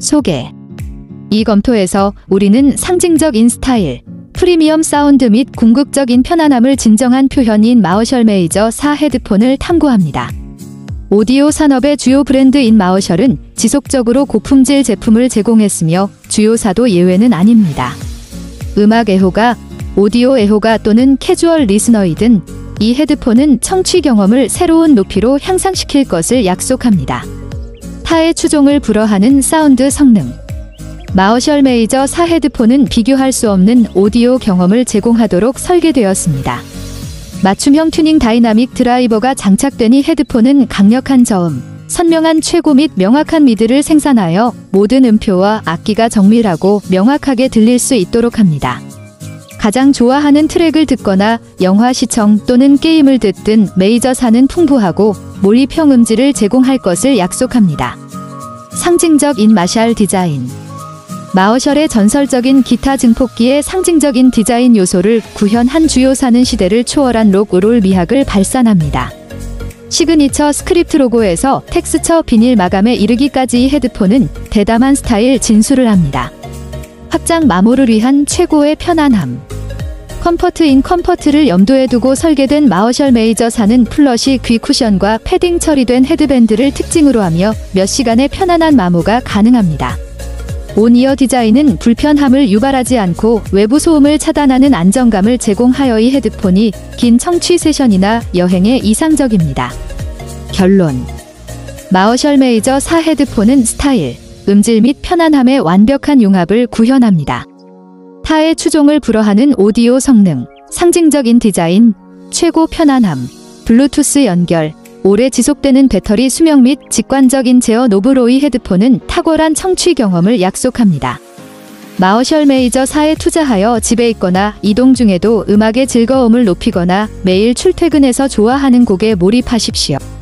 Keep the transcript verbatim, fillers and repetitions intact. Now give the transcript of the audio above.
소개. 이 검토에서 우리는 상징적인 스타일, 프리미엄 사운드 및 궁극적인 편안함을 진정한 표현인 마어셜 메이저 사 헤드폰을 탐구합니다. 오디오 산업의 주요 브랜드인 마어셜은 지속적으로 고품질 제품을 제공했으며 주요사도 예외는 아닙니다. 음악 애호가, 오디오 애호가 또는 캐주얼 리스너이든 이 헤드폰은 청취 경험을 새로운 높이로 향상시킬 것을 약속합니다. 타의 추종을 불허하는 사운드 성능. 마어셜 메이저 사 헤드폰은 비교할 수 없는 오디오 경험을 제공하도록 설계되었습니다. 맞춤형 튜닝 다이나믹 드라이버가 장착된 이 헤드폰은 강력한 저음, 선명한 최고 및 명확한 미드를 생산하여 모든 음표와 악기가 정밀하고 명확하게 들릴 수 있도록 합니다. 가장 좋아하는 트랙을 듣거나 영화 시청 또는 게임을 듣든 메이저 사는 풍부하고 몰입형 음질을 제공할 것을 약속합니다. 상징적인 마샬 디자인. 마어셜의 전설적인 기타 증폭기의 상징적인 디자인 요소를 구현한 주요사는 시대를 초월한 록롤 미학을 발산합니다. 시그니처 스크립트 로고에서 텍스처 비닐 마감에 이르기까지 이 헤드폰은 대담한 스타일 진수를 합니다. 확장 마모를 위한 최고의 편안함. 컴포트 인 컴포트를 염두에 두고 설계된 마어셜 메이저 사는 플러시 귀 쿠션과 패딩 처리된 헤드밴드를 특징으로 하며 몇 시간의 편안한 마모가 가능합니다. 온이어 디자인은 불편함을 유발하지 않고 외부 소음을 차단하는 안정감을 제공하여 이 헤드폰이 긴 청취 세션이나 여행에 이상적입니다. 결론. 마어셜 메이저 사 헤드폰은 스타일, 음질 및 편안함의 완벽한 융합을 구현합니다. 타의 추종을 불허하는 오디오 성능, 상징적인 디자인, 최고 편안함, 블루투스 연결, 오래 지속되는 배터리 수명 및 직관적인 제어 노브로 이 헤드폰은 탁월한 청취 경험을 약속합니다. 마어셜 메이저 사에 투자하여 집에 있거나 이동 중에도 음악의 즐거움을 높이거나 매일 출퇴근해서 좋아하는 곡에 몰입하십시오.